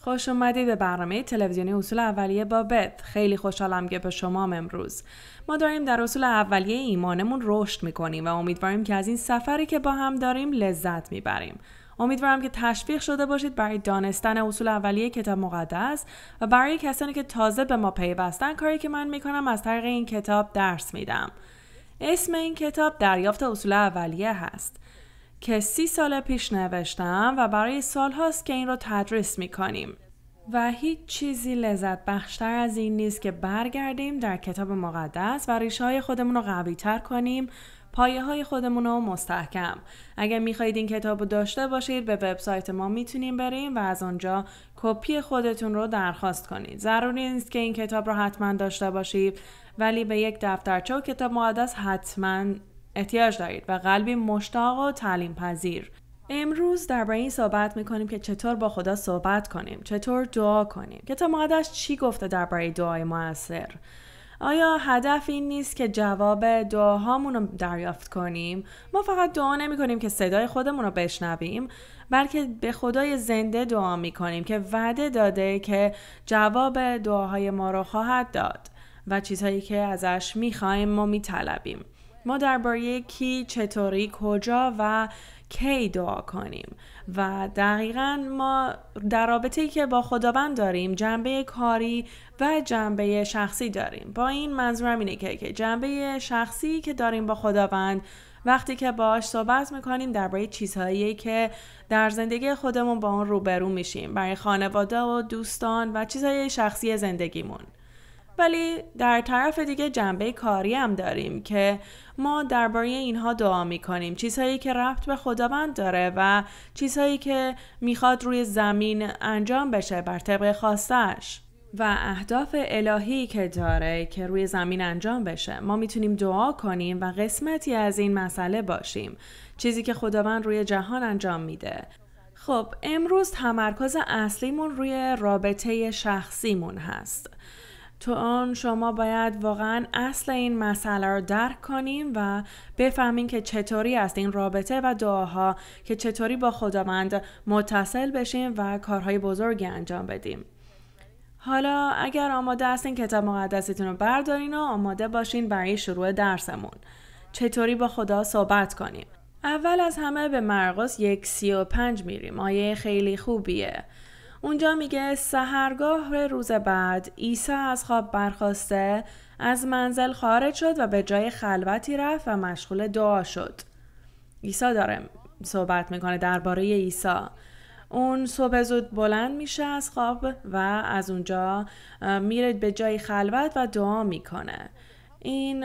خوش اومدید به برنامه تلویزیونی اصول اولیه با بت. خیلی خوشحالم که به شما امروز. ما داریم در اصول اولیه ایمانمون رشد میکنیم و امیدواریم که از این سفری که با هم داریم لذت میبریم. امیدوارم که تشویق شده باشید برای دانستن اصول اولیه کتاب مقدس و برای کسانی که تازه به ما پیوستن. کاری که من میکنم از طریق این کتاب درس میدم. اسم این کتاب دریافت اصول اولیه هست که 30 سال پیش نوشتم و برای سال هاست که این رو تدریس میکنیم و هیچ چیزی لذت بخشتر از این نیست که برگردیم در کتاب مقدس و ریشه های خودمون رو قوی تر کنیم، پایه های خودمون رو مستحکم. اگر میخواهید این کتاب رو داشته باشید به وبسایت ما میتونیم بریم و از آنجا کپی خودتون رو درخواست کنید. ضروری نیست که این کتاب رو حتما داشته باشید، ولی به یک دفترچه و کتاب مقدس حتما احتیاج دارید و قلبی مشتاق و تعلیم پذیر. امروز درباره این صحبت میکنیم که چطور با خدا صحبت کنیم، چطور دعا کنیم. کتاب مقدس چی گفته درباره دعای موثر؟ آیا هدف این نیست که جواب دعاهامون رو دریافت کنیم؟ ما فقط دعا نمی کنیم که صدای خودمون رو بشنویم، بلکه به خدای زنده دعا می کنیم که وعده داده که جواب دعاهای ما رو خواهد داد و چیزهایی که ازش می خواهیم ما می طلبیم. ما درباره کی، چطوری، کجا و کی دعا کنیم و دقیقاً ما در رابطه‌ای که با خداوند داریم جنبه کاری و جنبه شخصی داریم. با این منظورم اینه که جنبه شخصی که داریم با خداوند وقتی که باهاش صحبت میکنیم درباره چیزهایی که در زندگی خودمون با اون روبرو میشیم، برای خانواده و دوستان و چیزهای شخصی زندگیمون. ولی در طرف دیگه جنبه کاری هم داریم که ما درباره اینها دعا میکنیم، چیزهایی که ربط به خداوند داره و چیزهایی که میخواد روی زمین انجام بشه بر طبق خواستش و اهداف الهی که داره که روی زمین انجام بشه. ما میتونیم دعا کنیم و قسمتی از این مسئله باشیم، چیزی که خداوند روی جهان انجام میده. خب امروز تمرکز اصلیمون روی رابطه شخصیمون هست. تو آن شما باید واقعا اصل این مسئله رو درک کنیم و بفهمیم که چطوری است این رابطه و دعاها که چطوری با خداوند متصل بشیم و کارهای بزرگی انجام بدیم. حالا اگر آماده هستین کتاب مقدستون رو بردارین و آماده باشین برای شروع درسمون. چطوری با خدا صحبت کنیم؟ اول از همه به مرقس 1:35 میریم. آیه خیلی خوبیه. اونجا میگه سحرگاه روز بعد عیسی از خواب برخاسته از منزل خارج شد و به جای خلوتی رفت و مشغول دعا شد. عیسی داره صحبت میکنه درباره عیسی. اون صبح زود بلند میشه از خواب و از اونجا میره به جای خلوت و دعا میکنه. این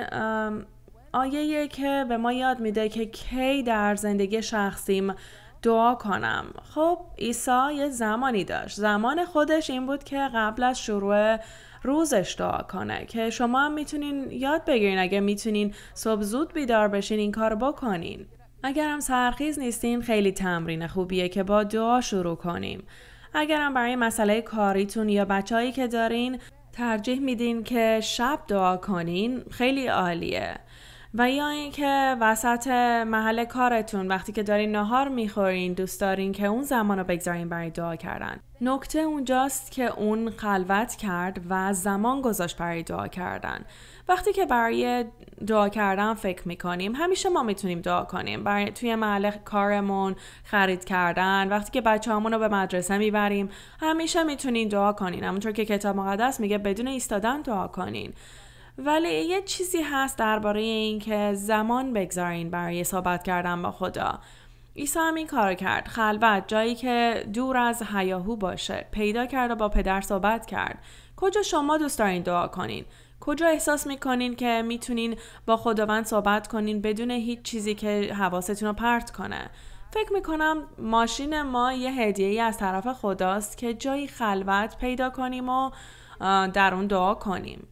آیه‌ایه که به ما یاد میده که کی در زندگی شخصیم دعا کنم. خب عیسی یه زمانی داشت. زمان خودش این بود که قبل از شروع روزش دعا کنه که شما هم میتونین یاد بگیرین. اگه میتونین صبح زود بیدار بشین این کار بکنین. اگر هم سحرخیز نیستین خیلی تمرین خوبیه که با دعا شروع کنیم. اگر هم برای مسئله کاریتون یا بچه‌هایی که دارین ترجیح میدین که شب دعا کنین خیلی عالیه. و یا اینکه وسط محل کارتون وقتی که دارین نهار میخورین دوست دارین که اون زمان رو بگذارین برای دعا کردن. نکته اونجاست که اون خلوت کرد و زمان گذاشت برای دعا کردن. وقتی که برای دعا کردن فکر میکنیم همیشه ما میتونیم دعا کنیم. برای توی محل کارمون، خرید کردن، وقتی که بچه‌هامون رو به مدرسه میبریم همیشه میتونین دعا کنین. همونطور که کتاب مقدس میگه بدون ایستادن دعا کنین. ولی یه چیزی هست درباره این که زمان بگذارین برای صحبت کردن با خدا. عیسی هم این کار کرد. خلوت، جایی که دور از هیاهو باشه، پیدا کرد و با پدر صحبت کرد. کجا شما دوست دارین دعا کنین؟ کجا احساس میکنین که میتونین با خداوند صحبت کنین بدون هیچ چیزی که حواستون رو پرت کنه؟ فکر میکنم ماشین ما یه هدیه‌ای از طرف خداست که جایی خلوت پیدا کنیم و در اون دعا کنیم.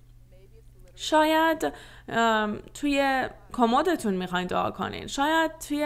شاید توی کمدتون میخواین دعا کنین، شاید توی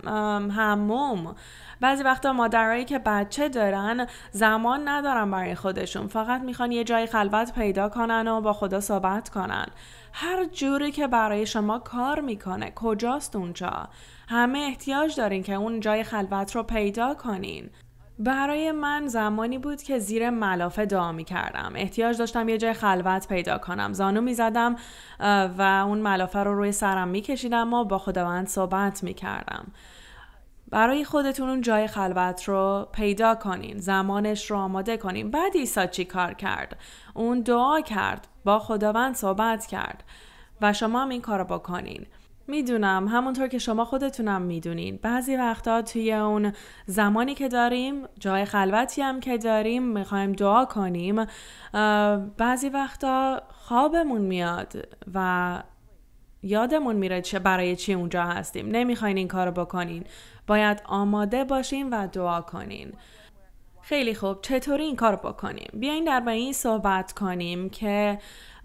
حموم. بعضی وقتا مادرایی که بچه دارن زمان ندارن برای خودشون، فقط میخوان یه جای خلوت پیدا کنن و با خدا صحبت کنن. هر جوری که برای شما کار میکنه، کجاست اونجا؟ همه احتیاج دارین که اون جای خلوت رو پیدا کنین. برای من زمانی بود که زیر ملافه دعا می کردم. احتیاج داشتم یه جای خلوت پیدا کنم. زانو می زدم و اون ملافه رو روی سرم می کشیدم و با خداوند صحبت می کردم. برای خودتون اون جای خلوت رو پیدا کنین. زمانش رو آماده کنین. بعد عیسی چی کار کرد؟ اون دعا کرد. با خداوند صحبت کرد. و شما هم این کار رو بکنین. میدونم همونطور که شما خودتونم میدونین بعضی وقتا توی اون زمانی که داریم جای خلوتی هم که داریم میخوایم دعا کنیم بعضی وقتا خوابمون میاد و یادمون میره چه برای چی اونجا هستیم. نمیخواین این کارو بکنین. باید آماده باشین و دعا کنین. خیلی خوب. چطوری این کارو بکنیم؟ بیاین درباره این صحبت کنیم که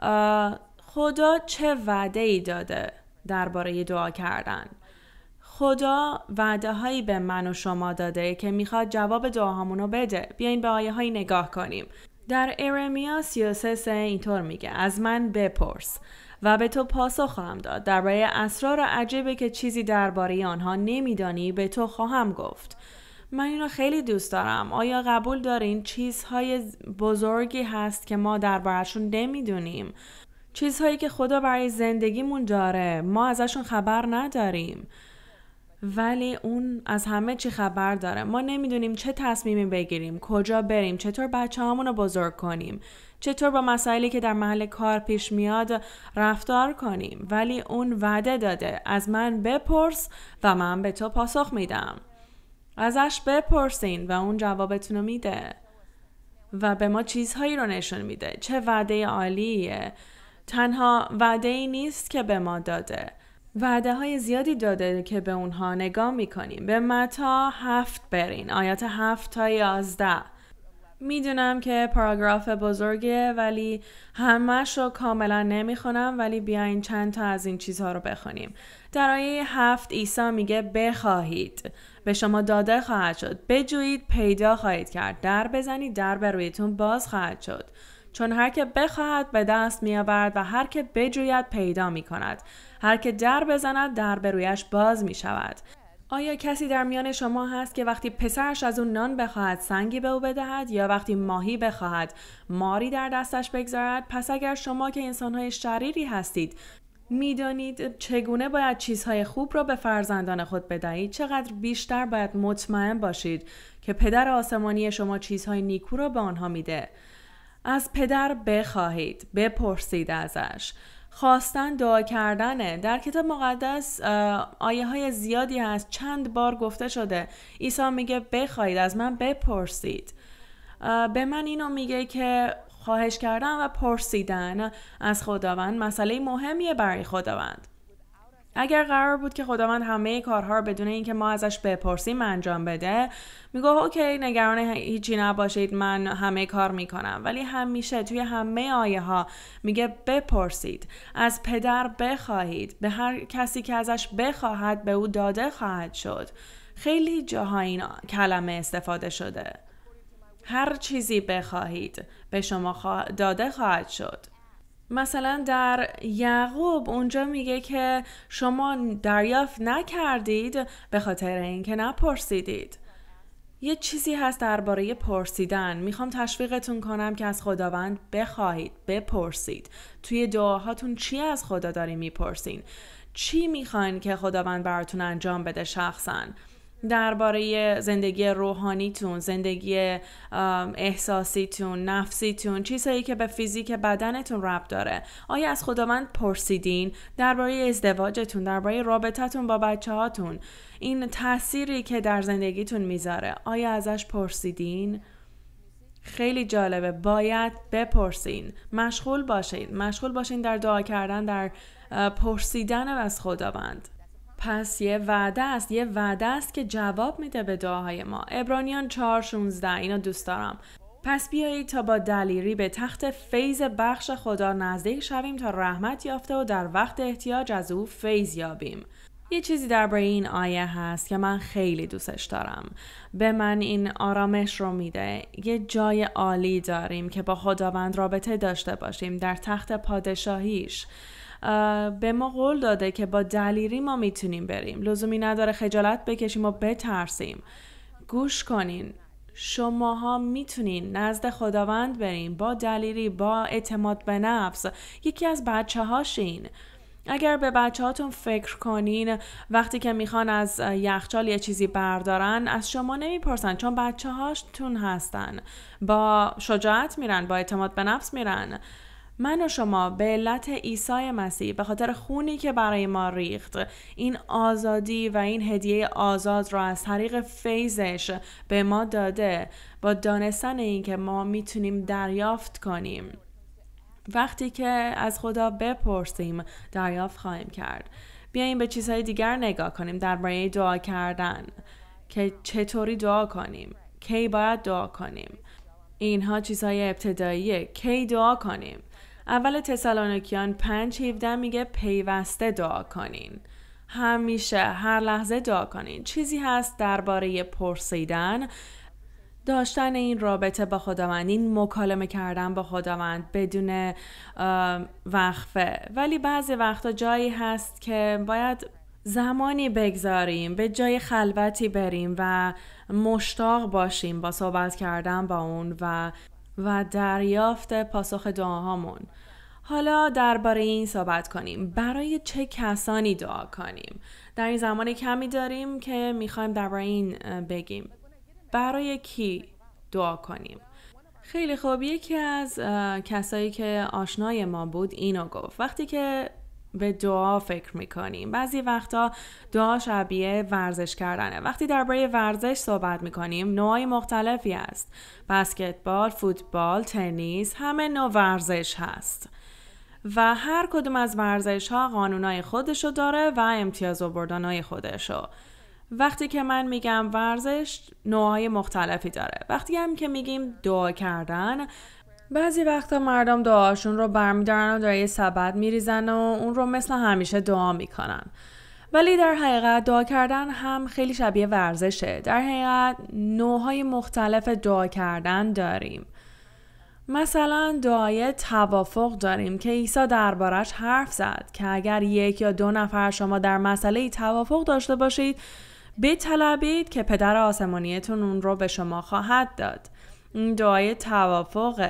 خدا چه وعده‌ای داده درباره دعا کردن. خدا وعده هایی به من و شما داده که میخواد جواب دعاهامونو بده. بیاین به آیه هایی نگاه کنیم. در ارمیا 33 اینطور میگه از من بپرس و به تو پاسخ خواهم داد. درباره اسرار عجیبی که چیزی درباره آنها نمیدانی به تو خواهم گفت. من اینو خیلی دوست دارم. آیا قبول دارین چیزهای بزرگی هست که ما درباره‌شون نمیدونیم؟ چیزهایی که خدا برای زندگیمون داره ما ازشون خبر نداریم ولی اون از همه چی خبر داره. ما نمیدونیم چه تصمیمی بگیریم، کجا بریم، چطور بچه‌هامون رو بزرگ کنیم، چطور با مسائلی که در محل کار پیش میاد رفتار کنیم، ولی اون وعده داده از من بپرس و من به تو پاسخ میدم. ازش بپرسین و اون جوابتون رو میده و به ما چیزهایی رو نشون میده. چه وعده عالیه. تنها وعده ای نیست که به ما داده. وعده های زیادی داده که به اونها نگاه میکنیم. به متی 7 برین. آیات 7 تا 11. میدونم که پاراگراف بزرگه ولی همش رو کاملا نمیخونم ولی بیاین چند تا از این چیزها رو بخونیم. در آیه 7 عیسی میگه بخواهید به شما داده خواهد شد. بجویید پیدا خواهید کرد. در بزنید در به رویتون باز خواهد شد. چون هر که بخواهد به دست میآورد و هر که بجوید پیدا میکند. هر که در بزند در به رویش باز میشود. آیا کسی در میان شما هست که وقتی پسرش از اون نان بخواهد سنگی به او بدهد یا وقتی ماهی بخواهد ماری در دستش بگذارد؟ پس اگر شما که انسانهای شریری هستید میدانید چگونه باید چیزهای خوب را به فرزندان خود بدهید، چقدر بیشتر باید مطمئن باشید که پدر آسمانی شما چیزهای نیکو را به آنها میده. از پدر بخواهید، بپرسید ازش. خواستن دعا کردنه. در کتاب مقدس آیه های زیادی هست. چند بار گفته شده عیسی میگه بخواهید، از من بپرسید. به من اینو میگه که خواهش کردن و پرسیدن از خداوند مسئله مهمیه برای خداوند. اگر قرار بود که خداوند همه کارها رو بدون اینکه ما ازش بپرسیم انجام بده، میگه اوکی نگران هیچی نباشید من همه کار میکنم. ولی همیشه توی همه آیه ها میگه بپرسید، از پدر بخواهید، به هر کسی که ازش بخواهد به او داده خواهد شد. خیلی جاها این کلمه استفاده شده. هر چیزی بخواهید به شما داده خواهد شد. مثلا در یعقوب اونجا میگه که شما دریافت نکردید به خاطر اینکه نپرسیدید. یه چیزی هست درباره پرسیدن. میخوام تشویقتون کنم که از خداوند بخواهید، بپرسید. توی دعاهاتون چی از خدا داری میپرسین؟ چی میخواین که خداوند براتون انجام بده شخصاً؟ درباره زندگی روحانیتون، زندگی احساسیتون، نفسیتون، چیزهایی که به فیزیک بدنتون ربط داره. آیا از خداوند پرسیدین؟ درباره ازدواجتون، درباره رابطتون با بچه‌هاتون، این تأثیری که در زندگیتون میذاره، آیا ازش پرسیدین؟ خیلی جالبه. باید بپرسین. مشغول باشین در دعا کردن، در پرسیدن از خداوند. پس یه وعده است که جواب میده به دعاهای ما. عبرانیان 4:16 اینو دوست دارم. پس بیایید تا با دلیری به تخت فیض بخش خدا نزدیک شویم تا رحمت یافته و در وقت احتیاج از او فیض یابیم. یه چیزی درباره این آیه هست که من خیلی دوستش دارم. به من این آرامش رو میده. یه جای عالی داریم که با خداوند رابطه داشته باشیم در تخت پادشاهیش. به ما قول داده که با دلیری ما میتونیم بریم. لزومی نداره خجالت بکشیم و بترسیم. گوش کنین. شماها میتونین نزد خداوند برین با دلیری، با اعتماد به نفس. یکی از بچه هاشین. اگر به بچه هاتون فکر کنین وقتی که میخوان از یخچال یه چیزی بردارن از شما نمیپرسن، چون بچه هاشتون هستن. با شجاعت میرن، با اعتماد به نفس میرن. من و شما به علت عیسی مسیح، به خاطر خونی که برای ما ریخت، این آزادی و این هدیه آزاد را از طریق فیضش به ما داده، با دانستن این که ما میتونیم دریافت کنیم. وقتی که از خدا بپرسیم دریافت خواهیم کرد. بیاییم به چیزهای دیگر نگاه کنیم درباره دعا کردن، که چطوری دعا کنیم، کی باید دعا کنیم. اینها چیزهای ابتداییه. کی دعا کنیم؟ اول تسالونیکیان 5:17 میگه پیوسته دعا کنین. همیشه، هر لحظه دعا کنین. چیزی هست درباره پرسیدن، داشتن این رابطه با خداوند، این مکالمه کردن با خداوند بدون وقفه. ولی بعضی وقتا جایی هست که باید زمانی بگذاریم، به جای خلوتی بریم و مشتاق باشیم با صحبت کردن با اون و دریافت پاسخ دعاهامون. حالا درباره این صحبت کنیم. برای چه کسانی دعا کنیم؟ در این زمان کمی داریم که میخوایم درباره این بگیم. برای کی دعا کنیم؟ خیلی خوب. یکی از کسایی که آشنای ما بود اینو گفت. وقتی که به دعا فکر میکنیم، بعضی وقتا دعا شبیه ورزش کردنه. وقتی درباره ورزش صحبت میکنیم نوعای مختلفی هست. بسکتبال، فوتبال، تنیس، همه نوع ورزش هست و هر کدوم از ورزش ها قانونای خودشو داره و امتیاز آوردنای خودشو. وقتی که من میگم ورزش نوعای مختلفی داره. وقتی هم که میگیم دعا کردن، بعضی وقتا مردم دعاشون رو برمیدارن و در یه سبد میریزن و اون رو مثل همیشه دعا میکنن. ولی در حقیقت دعا کردن هم خیلی شبیه ورزشه. در حقیقت نوعهای مختلف دعا کردن داریم. مثلا دعای توافق داریم که عیسی دربارش حرف زد که اگر 1 یا 2 نفر شما در مسئله توافق داشته باشید، بطلبید که پدر آسمانیتون اون رو به شما خواهد داد. این دعای توافقه.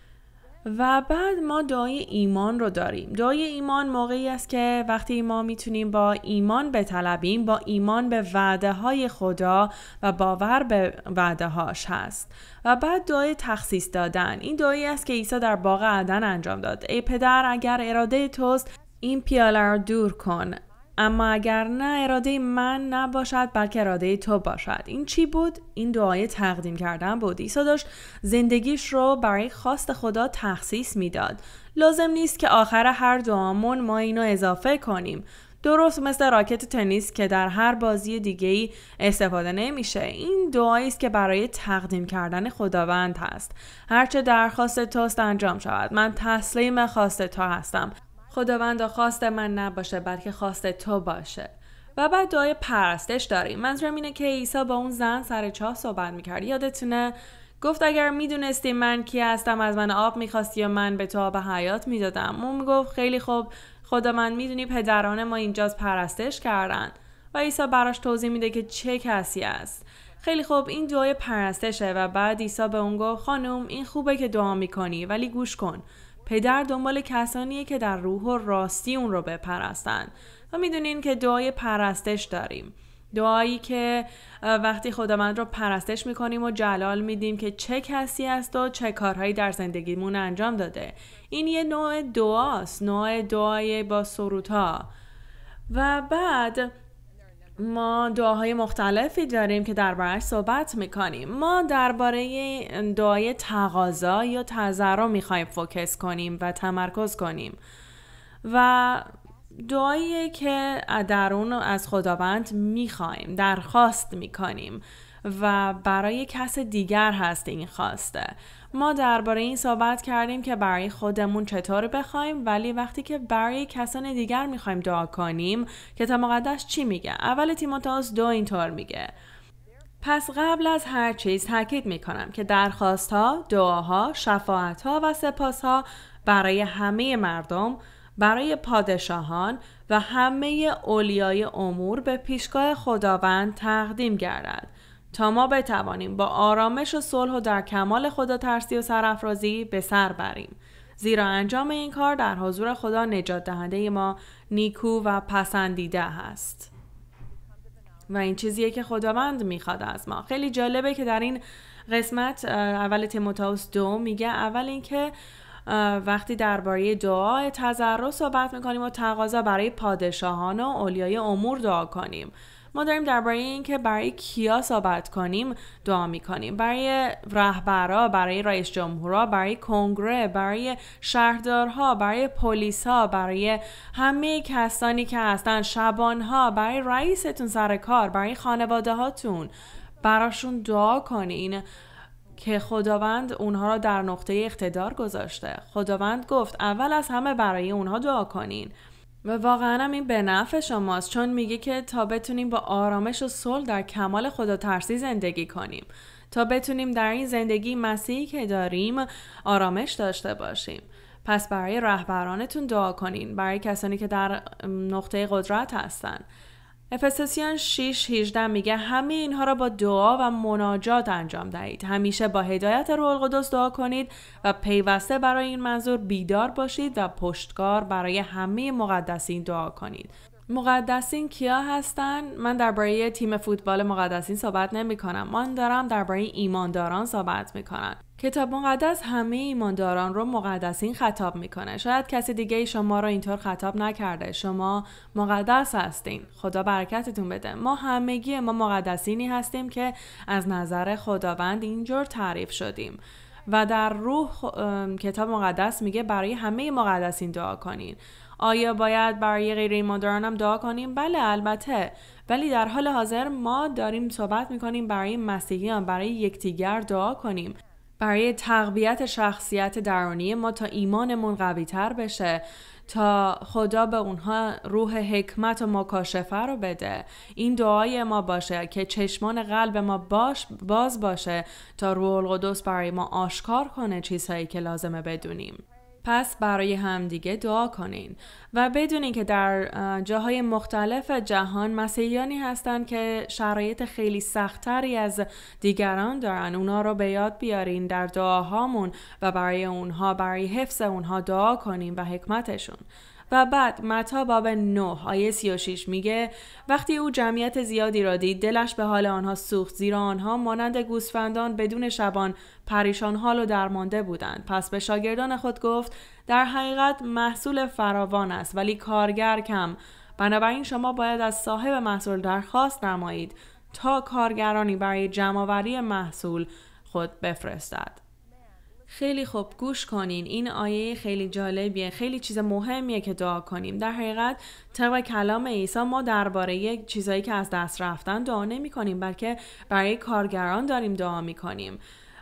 و بعد ما دعای ایمان رو داریم. دعای ایمان موقعی است که وقتی ما میتونیم با ایمان بطلبیم، با ایمان به وعده های خدا و باور به وعده هاش هست. و بعد دعای تخصیص دادن. این دعایی است که عیسی در باغ عدن انجام داد. ای پدر، اگر اراده توست این پیاله رو دور کن، اما اگر نه اراده من نباشد بلکه اراده تو باشد. این چی بود؟ این دعای تقدیم کردن بود. عیسی داشت زندگیش رو برای خواست خدا تخصیص میداد. لازم نیست که آخر هر دعامون ما اینو اضافه کنیم. درست مثل راکت تنیس که در هر بازی دیگه‌ای استفاده نمیشه. این دعایی است که برای تقدیم کردن خداوند هست. هرچه درخواست توست انجام شود. من تسلیم خواست تو هستم. خداوند خواست من نباشه بلکه خواست تو باشه. و بعد دعای پرستش داریم. منظورم اینه که عیسی با اون زن سر چاه صحبت میکرد. یادتونه گفت اگر میدونستی من کی هستم از من آب میخواستی یا من به تو آب حیات میدادم. اون میگفت خیلی خوب، خدا من میدونی پدران ما اینجاست پرستش کردن. و عیسی براش توضیح میده که چه کسی است. خیلی خوب، این دعای پرستشه. و بعد عیسی به اون گفت خانم این خوبه که دعا میکنی، ولی گوش کن. پدر دنبال کسانیه که در روح و راستی اون رو بپرستن. و میدونین که دعای پرستش داریم. دعایی که وقتی خداوند رو پرستش میکنیم و جلال میدیم که چه کسی است و چه کارهایی در زندگیمون انجام داده. این یه نوع دعاست، نوع دعای با سرودها. و بعد ما دعاهای مختلفی داریم که درباره‌اش صحبت میکنیم. ما درباره دعای تقاضا یا تضرع میخوایم فوکس کنیم و تمرکز کنیم. و دعایی که در اون از خداوند میخوایم، درخواست میکنیم و برای کس دیگر هست این خواسته. ما درباره این صحبت کردیم که برای خودمون چطور بخوایم، ولی وقتی که برای کسان دیگر میخوایم دعا کنیم کتاب مقدس چی میگه؟ اول تیموتائوس 2 اینطور میگه: پس قبل از هر چیز تاکید میکنم که درخواستها، دعاها، شفاعتها و سپاسها برای همه مردم، برای پادشاهان و همه اولیای امور به پیشگاه خداوند تقدیم گردد. تا ما بتوانیم با آرامش و صلح و در کمال خداترسی و سرافرازی به سر بریم. زیرا انجام این کار در حضور خدا نجات دهنده ما نیکو و پسندیده هست. و این چیزیه که خداوند میخواد از ما. خیلی جالبه که در این قسمت اول تیموتائوس 2 میگه اول اینکه وقتی درباره دعای تضرع صحبت میکنیم و تقاضا برای پادشاهان و اولیای امور دعا کنیم. ما داریم درباره این که برای کیا صحبت کنیم دعا میکنیم. برای رهبرا، برای رئیس جمهورها، برای کنگره، برای شهردارها، برای پلیسا، برای همه کسانی که هستن، شبانها، برای رئیستون سر کار، برای خانواده هاتون، براشون دعا کنین که خداوند اونها را در نقطه اقتدار گذاشته. خداوند گفت اول از همه برای اونها دعا کنین. و واقعا هم این به نفع شماست، چون میگه که تا بتونیم با آرامش و صلح در کمال خداترسی زندگی کنیم، تا بتونیم در این زندگی مسیحی که داریم آرامش داشته باشیم. پس برای رهبرانتون دعا کنین، برای کسانی که در نقطه قدرت هستن. افسوسیان 6:18 میگه همه اینها را با دعا و مناجات انجام دهید. همیشه با هدایت روح القدس دعا کنید و پیوسته برای این منظور بیدار باشید و پشتکار برای همه مقدسین دعا کنید. مقدسین کیا هستن؟ من درباره تیم فوتبال مقدسین صحبت نمی کنم. من دارم درباره ایمانداران صحبت می کنم. کتاب مقدس همه ایمانداران رو مقدسین خطاب میکنه. شاید کسی دیگه شما رو اینطور خطاب نکرده. شما مقدس هستین. خدا برکتتون بده. ما همگی ما مقدسینی هستیم که از نظر خداوند اینجور تعریف شدیم. و در روح کتاب مقدس میگه برای همه مقدسین دعا کنین. آیا باید برای غیر ایمانداران هم دعا کنیم؟ بله البته. ولی در حال حاضر ما داریم صحبت میکنیم برای مسیحیان، برای یکدیگر دعا کنیم، برای تقویت شخصیت درونی ما تا ایمانمون قوی تر بشه، تا خدا به اونها روح حکمت و مکاشفه رو بده. این دعای ما باشه که چشمان قلب ما باز باشه تا روح القدس برای ما آشکار کنه چیزهایی که لازمه بدونیم. پس برای همدیگه دعا کنین و بدونین که در جاهای مختلف جهان مسیحیانی هستن که شرایط خیلی سختری از دیگران دارن. اونا رو به یاد بیارین در دعاهامون و برای اونها، برای حفظ اونها دعا کنین و حکمتشون. و بعد متی باب 9 آیه 36 میگه وقتی او جمعیت زیادی را دید دلش به حال آنها سوخت، زیرا آنها مانند گوسفندان بدون شبان پریشان حال و درمانده بودند. پس به شاگردان خود گفت در حقیقت محصول فراوان است ولی کارگر کم. بنابراین شما باید از صاحب محصول درخواست نمایید تا کارگرانی برای جمع‌آوری محصول خود بفرستد. خیلی خوب گوش کنین. این آیه خیلی جالبیه، خیلی چیز مهمیه که دعا کنیم. در حقیقت طبق کلام عیسی ما درباره چیزایی که از دست رفتن دعا نمی کنیم، بلکه برای کارگران داریم دعا می کنیم.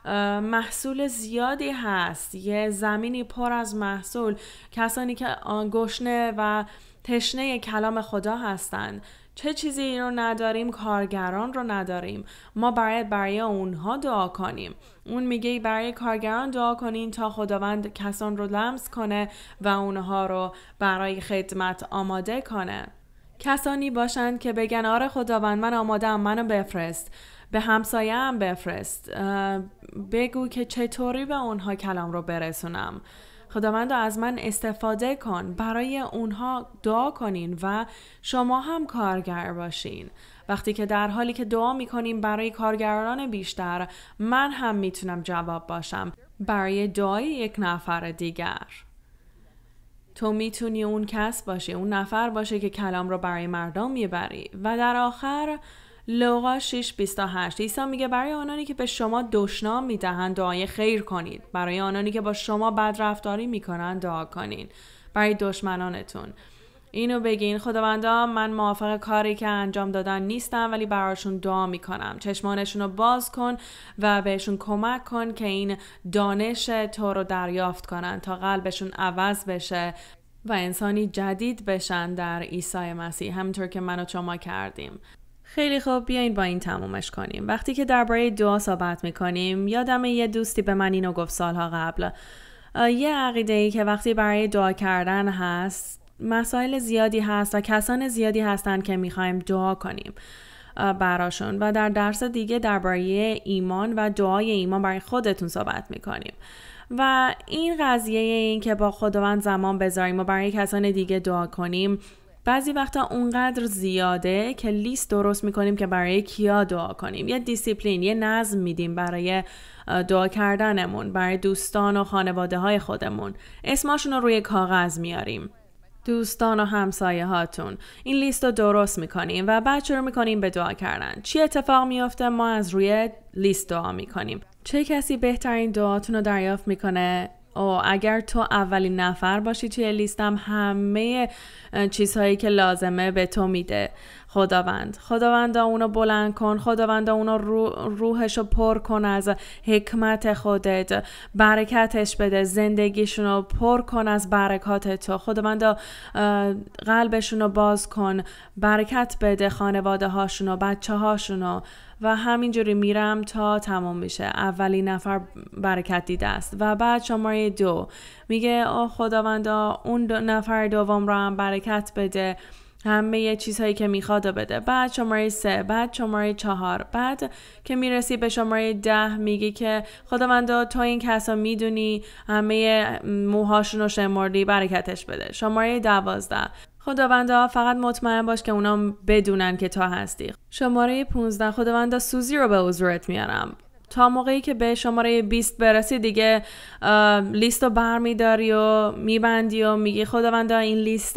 محصول زیادی هست، یه زمینی پر از محصول، کسانی که گشنه و تشنه کلام خدا هستند. چه چیزی رو نداریم؟ کارگران رو نداریم. ما باید برای اونها دعا کنیم. اون میگه برای کارگران دعا کنین تا خداوند کسان رو لمس کنه و اونها رو برای خدمت آماده کنه. کسانی باشند که بگن آره خداوند من آماده‌ام، منو بفرست، به همسایه‌ام بفرست، بگو که چطوری به اونها کلام رو برسونم. خداوند از من استفاده کن. برای اونها دعا کنین و شما هم کارگر باشین. وقتی که در حالی که دعا میکنیم برای کارگران بیشتر، من هم میتونم جواب باشم برای دعای یک نفر دیگر. تو میتونی اون کس باشی، اون نفر باشه که کلام رو برای مردم میبری. و در آخر لوقا 6:28 عیسی میگه برای آنانی که به شما دشنام میدهند دعای خیر کنید، برای آنانی که با شما بدرفتاری میکنند دعا کنید، برای دشمنانتون اینو بگین خداوندا من موافق کاری که انجام دادن نیستم ولی براشون دعا میکنم، چشمانشون رو باز کن و بهشون کمک کن که این دانش تو رو دریافت کنن تا قلبشون عوض بشه و انسانی جدید بشن در عیسی مسیح، همونطور که من و شما کردیم. خیلی خوب، بیاین با این تمومش کنیم. وقتی که درباره دعا صحبت میکنیم، یادم یه دوستی به من اینو گفت سالها قبل. یه عقیده‌ای که وقتی برای دعا کردن هست، مسائل زیادی هست و کسان زیادی هستن که میخوایم دعا کنیم. براشون و در درس دیگه درباره ایمان و دعای ایمان برای خودتون صحبت میکنیم. و این قضیه این که با خداوند زمان بذاریم و برای کسان دیگه دعا کنیم بعضی وقتا اونقدر زیاده که لیست درست میکنیم که برای کیا دعا کنیم. یه دیسیپلین، یه نظم میدیم برای دعا کردنمون، برای دوستان و خانواده های خودمون. اسماشون رو روی کاغذ میاریم. دوستان و همسایه هاتون. این لیست رو درست میکنیم و بعد شروع میکنیم به دعا کردن. چی اتفاق میفته؟ ما از روی لیست دعا میکنیم. چه کسی بهترین دعاتون رو دریافت میکنه؟ اگر تو اولین نفر باشی توی لیستم، همه چیزهایی که لازمه به تو میده خداوند اونو بلند کن، خداوند اونو روحشو پر کن از حکمت خودت، برکتش بده، زندگیشونو پر کن از برکات تو، خداوند قلبشونو باز کن، برکت بده خانواده هاشونو، بچه هاشونو. و همینجوری میرم تا تمام میشه. اولین نفر برکت دیده است و بعد شماره 2 میگه خداوندا اون نفر دوم رو هم برکت بده، همه چیزهایی که میخواد بده. بعد شماره 3، بعد شماره 4، بعد که میرسی به شماره 10 میگی که خداوندا تو این کسا میدونی، همه موهاشون رو شمردی، برکتش بده. شماره 12 خداوندا فقط مطمئن باش که اونا بدونن که تو هستی. شماره 15 خداوندا سوزی رو به حضورت میارم. تا موقعی که به شماره 20 برسی دیگه لیست رو برمیداری و میبندی و میگی خداوندا این لیست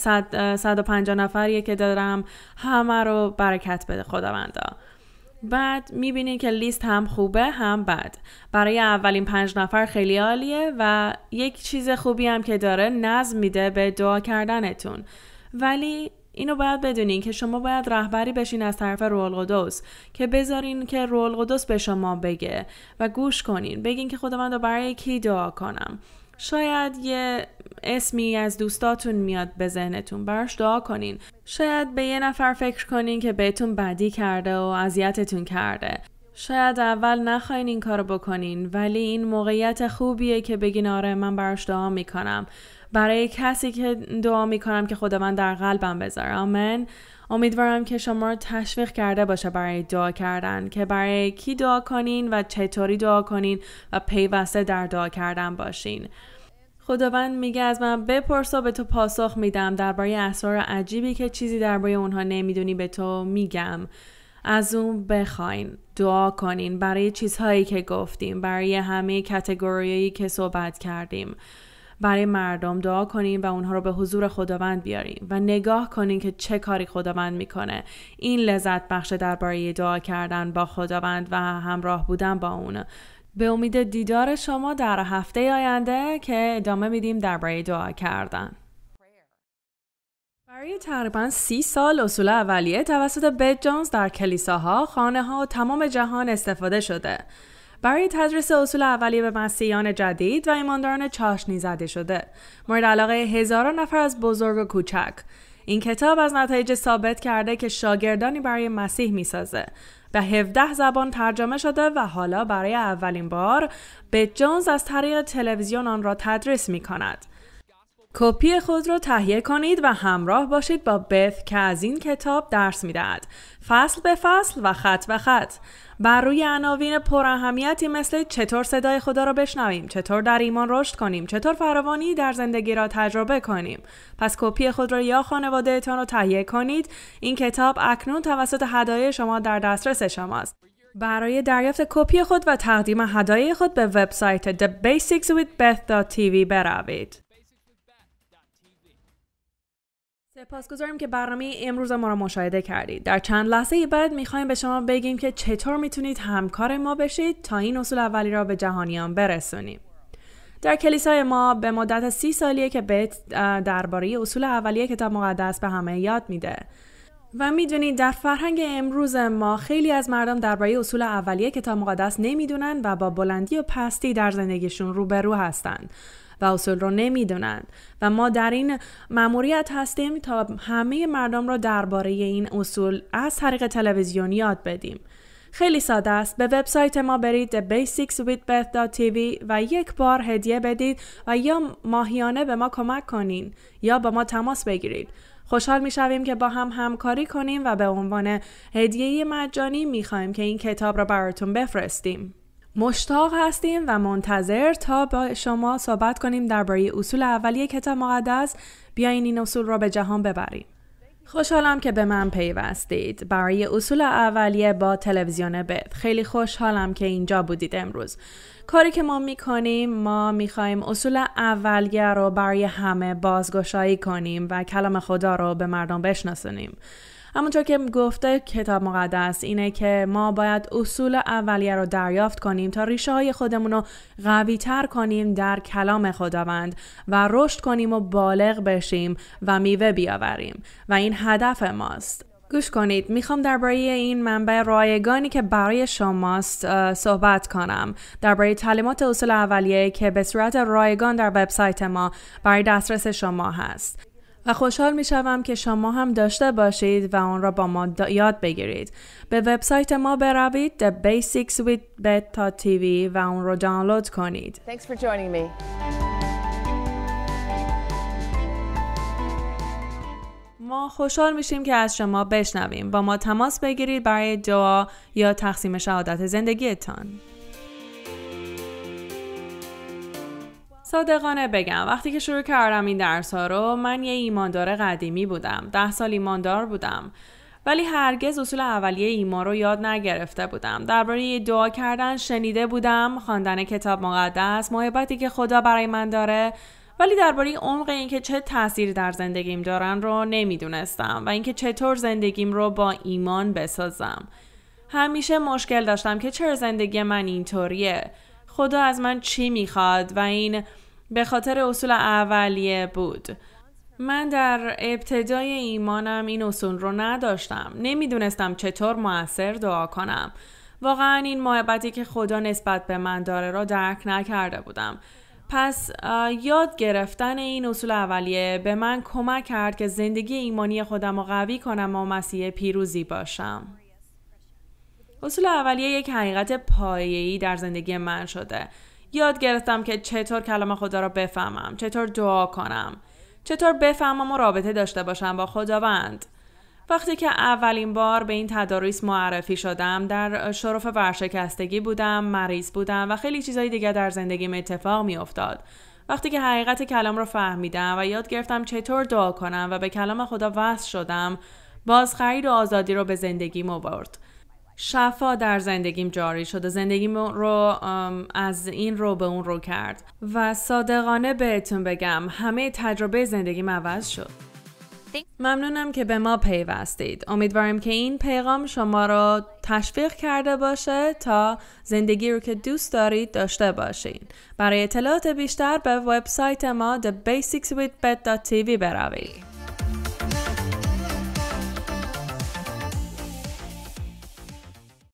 150 نفریه که دارم، همه رو برکت بده خداوندا. بعد میبینی که لیست هم خوبه هم بد. برای اولین 5 نفر خیلی عالیه و یک چیز خوبی هم که داره، نظم میده به دعا کردنتون. ولی اینو باید بدونین که شما باید رهبری بشین از طرف روح القدس، که بذارین که روح القدس به شما بگه و گوش کنین. بگین که خداوند برای کی دعا کنم. شاید یه اسمی از دوستاتون میاد به ذهنتون، براش دعا کنین. شاید به یه نفر فکر کنین که بهتون بدی کرده و اذیتتون کرده. شاید اول نخواین این کارو بکنین، ولی این موقعیت خوبیه که بگین آره من براش دعا میکنم، برای کسی که دعا میکنم که خداوند در قلبم بذاره. آمین. امیدوارم که شما رو تشویق کرده باشه برای دعا کردن، که برای کی دعا کنین و چطوری دعا کنین و پیوسته در دعا کردن باشین. خداوند میگه از من بپرس و به تو پاسخ میدم، درباره اسرار عجیبی که چیزی درباره اونها نمیدونی به تو میگم. از اون بخواین، دعا کنین برای چیزهایی که گفتیم، برای همه کاتگوریایی که صحبت کردیم. برای مردم دعا کنین و اونها رو به حضور خداوند بیارین و نگاه کنین که چه کاری خداوند میکنه. این لذت بخش درباره دعا کردن با خداوند و همراه بودن با اون. به امید دیدار شما در هفته آینده که ادامه میدیم درباره دعا کردن. برای تقریباً 30 سال اصول اولیه توسط بت جونز در کلیساها، خانه‌ها و تمام جهان استفاده شده. برای تدریس اصول اولیه به مسیحیان جدید و ایمانداران چاشنی زده شده. مورد علاقه هزاران نفر از بزرگ و کوچک. این کتاب از نتایج ثابت کرده که شاگردانی برای مسیح میسازه. به 17 زبان ترجمه شده و حالا برای اولین بار بت جونز از طریق تلویزیون آن را تدریس می کند. کپی خود را تهیه کنید و همراه باشید با بث که از این کتاب درس می‌دهد، فصل به فصل و خط به خط، بر روی عناوین پراهمیتی مثل چطور صدای خدا را بشنویم، چطور در ایمان رشد کنیم، چطور فراوانی در زندگی را تجربه کنیم. پس کپی خود را یا خانواده‌تان را تهیه کنید. این کتاب اکنون توسط هدایای شما در دسترس شماست. برای دریافت کپی خود و تقدیم هدایای خود به وبسایت thebasicswithbeth.tv بروید. سپاسگزاریم که برنامه امروز ما را مشاهده کردید. در چند لحظه بعد میخوایم به شما بگیم که چطور میتونید همکار ما بشید تا این اصول اولیه را به جهانیان برسونیم. در کلیسای ما به مدت 30 سالیه که بت درباره اصول اولیه کتاب مقدس به همه یاد میده. و میدونید در فرهنگ امروز ما خیلی از مردم درباره اصول اولیه کتاب مقدس نمیدونن و با بلندی و پستی در زندگیشون روبرو هستن و اصول رو نمیدونن و ما در این مأموریت هستیم تا همه مردم رو درباره این اصول از طریق تلویزیون یاد بدیم. خیلی ساده است. به وبسایت ما برید thebasicswithbeth.tv و یک بار هدیه بدید و یا ماهیانه به ما کمک کنین یا با ما تماس بگیرید. خوشحال میشویم که با هم همکاری کنیم و به عنوان هدیه مجانی میخوایم که این کتاب را براتون بفرستیم. مشتاق هستیم و منتظر تا با شما صحبت کنیم درباره اصول اولیه کتاب مقدس. بیاین این اصول را به جهان ببریم. خوشحالم که به من پیوستید برای اصول اولیه با تلویزیون بت. خیلی خوشحالم که اینجا بودید امروز. کاری که ما میکنیم، ما میخوایم اصول اولیه رو برای همه بازگشایی کنیم و کلام خدا رو به مردم بشناسونیم. همونطور که گفته کتاب مقدس اینه که ما باید اصول اولیه رو دریافت کنیم تا ریشه های خودمون رو قوی تر کنیم در کلام خداوند و رشد کنیم و بالغ بشیم و میوه بیاوریم و این هدف ماست. گوش کنید، میخوام درباره این منبع رایگانی که برای شماست صحبت کنم، درباره تعلیمات اصول اولیه که به صورت رایگان در وبسایت ما برای دسترس شما هست. و خوشحال میشوم که شما هم داشته باشید و آن را با ما یاد بگیرید. به وبسایت ما بروید thebasicswithbeth.tv و اون را دانلود کنید. Thanks for joining me. ما خوشحال میشیم که از شما بشنویم. با ما تماس بگیرید برای دعا یا تقسیم شهادت زندگیتان. صادقانه بگم وقتی که شروع کردم این درس‌ها رو، من یه ایماندار قدیمی بودم. 10 سال ایماندار بودم. ولی هرگز اصول اولیه ایمان رو یاد نگرفته بودم. درباره دعا کردن شنیده بودم، خواندن کتاب مقدس، محبتی که خدا برای من داره، ولی درباره عمق اینکه چه تأثیری در زندگیم دارن رو نمیدونستم و اینکه چطور زندگیم رو با ایمان بسازم. همیشه مشکل داشتم که چرا زندگی من اینطوریه؟ خدا از من چی میخواد؟ و این به خاطر اصول اولیه بود. من در ابتدای ایمانم این اصول رو نداشتم. نمیدونستم چطور مؤثر دعا کنم. واقعا این محبتی که خدا نسبت به من داره رو درک نکرده بودم. پس یاد گرفتن این اصول اولیه به من کمک کرد که زندگی ایمانی خودم رو قوی کنم و مسیح پیروزی باشم. اصول اولیه یک حقیقت پایه‌ای در زندگی من شده. یاد گرفتم که چطور کلام خدا رو بفهمم، چطور دعا کنم، چطور بفهمم و رابطه داشته باشم با خداوند. وقتی که اولین بار به این تداریس معرفی شدم، در شرف ورشکستگی بودم، مریض بودم و خیلی چیزای دیگه در زندگیم اتفاق می افتاد. وقتی که حقیقت کلام رو فهمیدم و یاد گرفتم چطور دعا کنم و به کلام خدا وصل شدم، بازخرید و آزادی رو به زندگیم آورد. شفا در زندگیم جاری شد و زندگیم رو از این رو به اون رو کرد و صادقانه بهتون بگم همه تجربه زندگیم عوض شد. ممنونم که به ما پیوستید. امیدوارم که این پیغام شما رو تشویق کرده باشه تا زندگی رو که دوست دارید داشته باشین. برای اطلاعات بیشتر به وبسایت ما thebasicswithbeth.tv بروید.